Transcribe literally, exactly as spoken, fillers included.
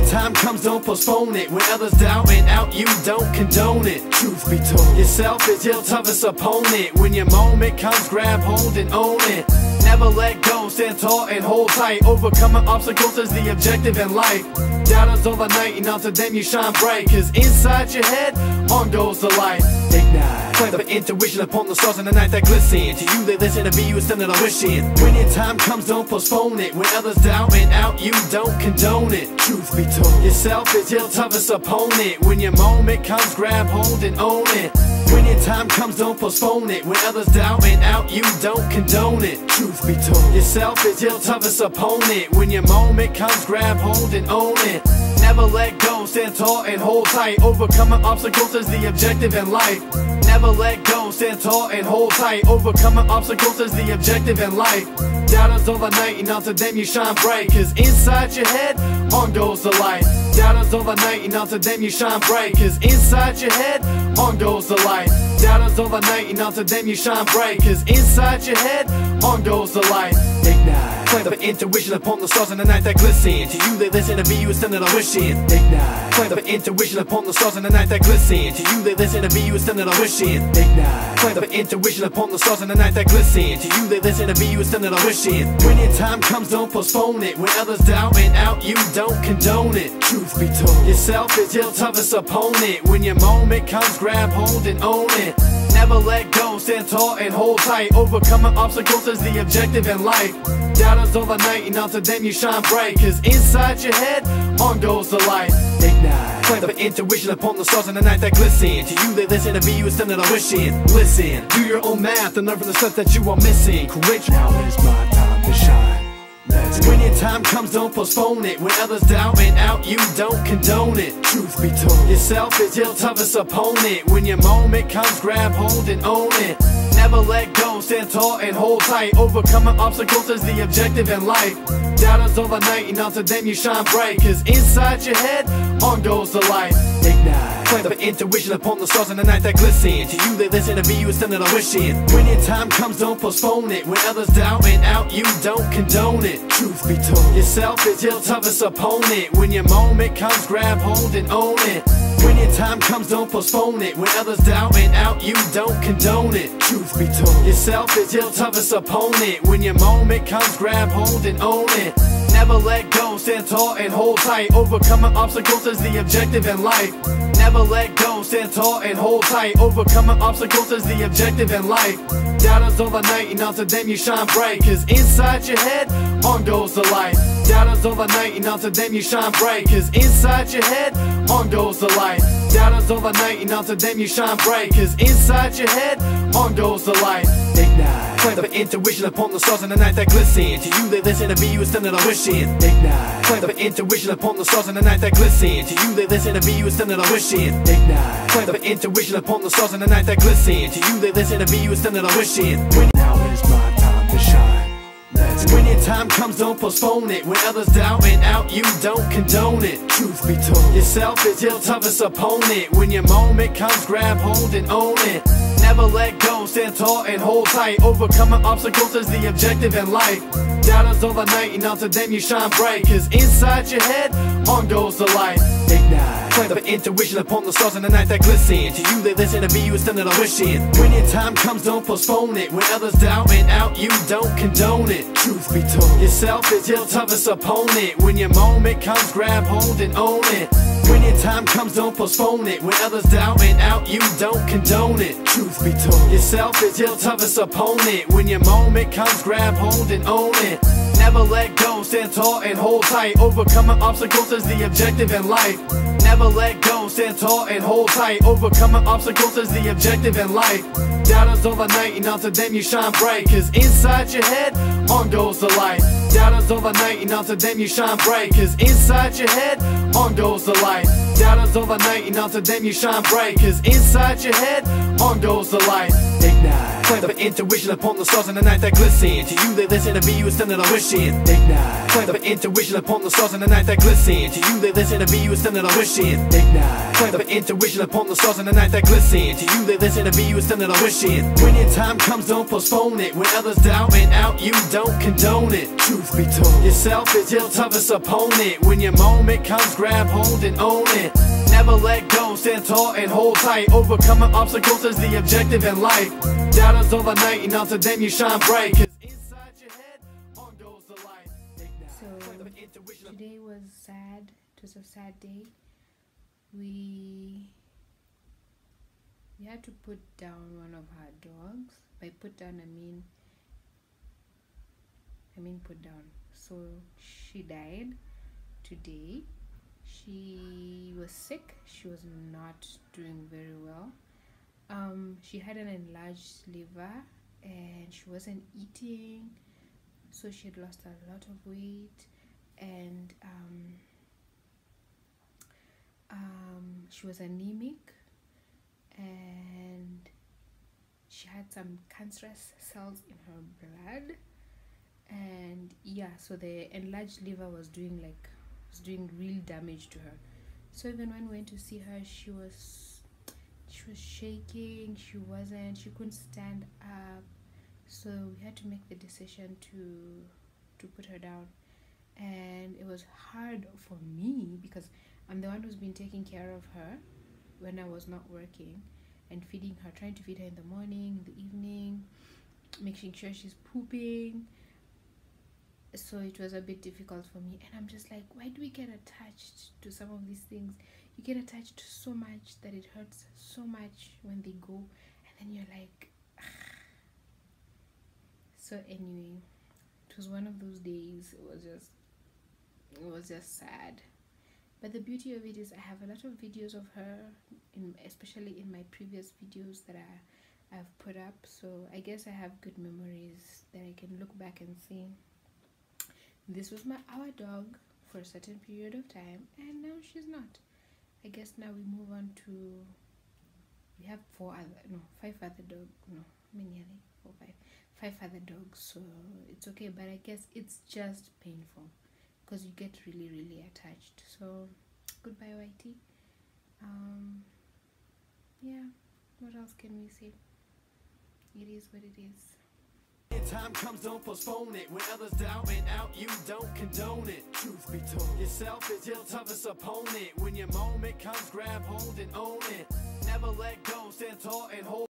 your time comes, don't postpone it. When others doubt and out, you don't condone it. Truth be told, yourself is your toughest opponent. When your moment comes, grab hold and own it. Never let go, stand tall and hold tight. Overcoming obstacles is the objective in life. Doubters all the night, and onto them you shine bright. Cause inside your head, on goes the light. Ignite, play the intuition upon the stars in the night that glisten. To you they listen, to be you standing a wishing. When your time comes, don't postpone it. When others doubt and out, you don't condone it. Truth be told, yourself is your toughest opponent. When your moment comes, grab hold and own it. When your time comes, don't postpone it. When others doubt and out, you don't condone it. Truth be told, yourself is your toughest opponent. When your moment comes, grab hold and own it. Never let go, stand tall and hold tight. Overcoming obstacles is the objective in life. Never let go, stand tall and hold tight. Overcoming obstacles is the objective in life. Doubters all the night, and onto them you shine bright. Cause inside your head, on goes the light. Doubters all the night, and onto them you shine bright. Cause inside your head, on goes the light. Doubters all the night, and onto them you shine bright. Cause inside your head, on goes the light. Ignite, play the intuition upon the stars in the night that glisten. To you they listen, to be you standing a wishing. Ignite, play the intuition upon the stars in the night that glisten. To you they listen, to be you standing a wishing. Ignite, play the intuition upon the stars in the night that glisten. To you they listen, to be you standing a wishing. When your time comes, don't postpone it. When others doubt and out, you don't condone it. Truth be told, yourself is your toughest opponent. When your moment comes, grab hold and own it. Never let go, stand tall and hold tight. Overcoming obstacles is the objective in life. Doubters all the night, and onto them you shine bright. Cause inside your head, on goes the light. Ignite, play the intuition upon the stars in the night that glisten. To you they listen, to be you standing a wishing. Listen, do your own math and learn from the stuff that you are missing. Courage, now is my time to shine. When your time comes, don't postpone it. When others doubt and out, you don't condone it. Truth be told, yourself is your toughest opponent. When your moment comes, grab hold and own it. Never let go, stand tall and hold tight. Overcoming obstacles is the objective in life. Doubters all the night, and onto them you shine bright. Cause inside your head, on goes the light. Ignite, play the intuition upon the stars in the night that glisten. To you they listen, to be you standing a wishing. When your time comes, don't postpone it. When others doubt and out, you don't condone it. Truth be told, yourself is your toughest opponent. When your moment comes, grab hold and own it. When your time comes, don't postpone it. When others doubt and out, you don't condone it. Truth be told, yourself is your toughest opponent. When your moment comes, grab hold and own it. Never let go, stand tall and hold tight. Overcoming obstacles is the objective in life. Never let go, stand tall and hold tight. Overcoming obstacles is the objective in life. Doubters all the night, and onto them you shine bright. Cause inside your head, on goes the light. Doubters all the night, and onto them you shine bright. Cause inside your head, on goes the light. Doubters all the night, and onto them you shine bright. Cause inside your head, on goes the light. Ignite, play the intuition upon the stars in the night that glisten. To you they listen, to be you standing a wishing. Ignite, play the intuition upon the stars in the night that glisten. To you they listen, to be you standing a wishing. Ignite, play the intuition upon the stars in the night that glisten. To you they listen, to be you standing a wishing. When now is my time to shine. When your time comes, don't postpone it. When others doubt and out, you don't condone it. Truth be told, yourself is your toughest opponent. When your moment comes, grab hold and own it. Never let go, stand tall and hold tight. Overcoming obstacles is the objective in life. Doubters all the night, and onto them you shine bright. Cause inside your head, on goes the light. Ignite, play the intuition upon the stars in the night that glisten. To you they listen, to be you standing a wishing. When your time comes, don't postpone it. When others doubt and out, you don't condone it. Truth be told, yourself is your toughest opponent. When your moment comes, grab hold and own it. When your time comes, don't postpone it. When others doubt and out, you don't condone it. Truth be told, yourself is your toughest opponent. When your moment comes, grab hold and own it. Never let go, stand tall and hold tight. Overcoming obstacles is the objective in life. Never let go, stand tall and hold tight. Overcoming obstacles is the objective in life. Doubters all the night, and onto them you shine bright. Cause inside your head, on goes the light. Doubters all the night, and onto them you shine bright. Cause inside your head, on goes the light. Doubters all the night, and onto them you shine bright. Cause inside your head, on goes the light. Ignite, play the intuition upon the stars in the night that glisten. To you they listen, to be you standing a wishing. Ignite, play Plant the intuition upon the stars in the night that glisten. To you they listen, to be you instead of wishing. Ignite. Plant the intuition upon the stars in the night that glisten. To you they listen, to be you instead of wishing. When your time comes, don't postpone it. When others doubt and out, you don't condone it. Truth be told, yourself is your toughest opponent. When your moment comes, grab hold and own it. Never let go, stand tall and hold tight. Overcoming obstacles is the objective in life. Doubters all the night, and unto them you shine bright. Cause inside your head, on goes the light. So today was sad. It was a sad day. We we had to put down one of her dogs. By put down, I mean I mean put down. So she died today. She was sick. She was not doing very well. Um, she had an enlarged liver and she wasn't eating, so she had lost a lot of weight, and um, um, she was anemic, and she had some cancerous cells in her blood, and yeah, so the enlarged liver was doing like was doing real damage to her. So even when we went to see her, she was she was shaking. She wasn't she couldn't stand up, so we had to make the decision to to put her down. And it was hard for me because I'm the one who's been taking care of her when I was not working, and feeding her, trying to feed her in the morning, in the evening, making sure she's pooping. So it was a bit difficult for me, and I'm just like, why do we get attached to some of these things? You get attached to so much that it hurts so much when they go, and then you're like, ugh. So anyway, it was one of those days. It was just it was just sad. But the beauty of it is I have a lot of videos of her, in especially in my previous videos that I I've put up, so I guess I have good memories that I can look back and see. This was my our dog for a certain period of time, and now she's not. I guess now we move on to, we have four other, no, five other dogs, no, how many are they? Four, five, five other dogs, so it's okay, but I guess it's just painful because you get really, really attached. So, goodbye, Whitey. Um, yeah, what else can we say? It is what it is. When time comes, don't postpone it. When others doubt and out, you don't condone it. Truth be told, yourself is your toughest opponent. When your moment comes, grab hold and own it. Never let go, stand tall and hold